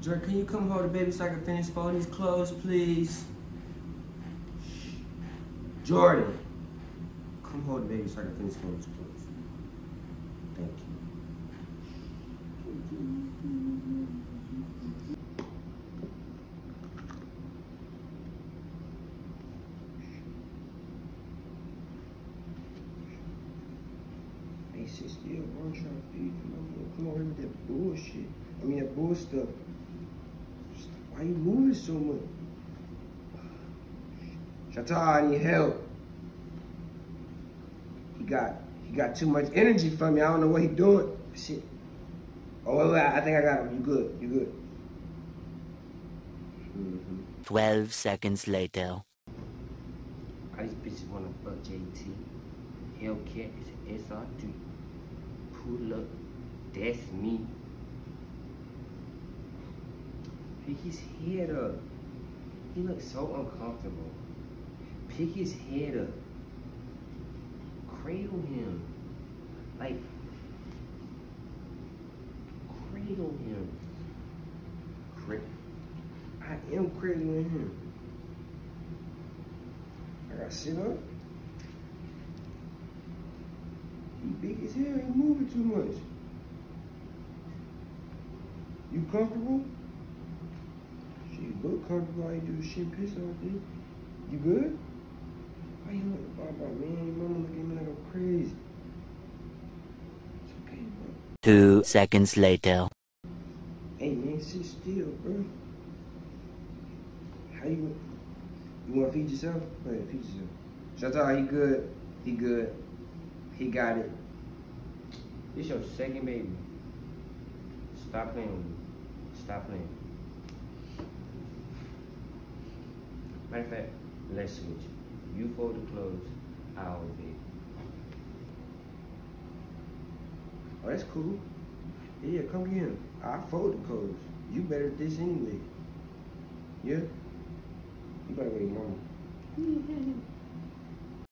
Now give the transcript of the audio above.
Jordan, can you come hold the baby so I can finish folding these clothes, please? Jordan, come hold the baby so I can finish folding these clothes. Thank you. Hey, sit still, bro. I'm trying to feed you. Come on here with that bullshit. I mean, that bull stuff. Why you moving so much? Shatar, I need help. He got too much energy from me. I don't know what he doing. Shit. Oh, wait, I think I got him. You good. You good. 12 seconds later. All these bitches wanna fuck JT. Hellcat is SR3. Pull up. That's me. Pick his head up. He looks so uncomfortable. Pick his head up. Cradle him. Like, cradle him. I am cradling him. I gotta sit up. He big as hell, he moving too much. You comfortable? You look comfortable. All you do is shit piss off, dude. You good? Why you want to bop, man? Your mama looking at me like I'm crazy. It's okay, bro. 2 seconds later. Hey, man, sit still, bro. How you want to feed yourself? Go ahead, feed yourself. Shatar, he good. He good. He got it. This your second baby. Stop playing with me. Stop playing. Matter of fact, let's switch. You fold the clothes, I'll bed. Oh, that's cool. Yeah, come get him. I'll fold the clothes. You better at this anyway. Yeah? You better wait, mama.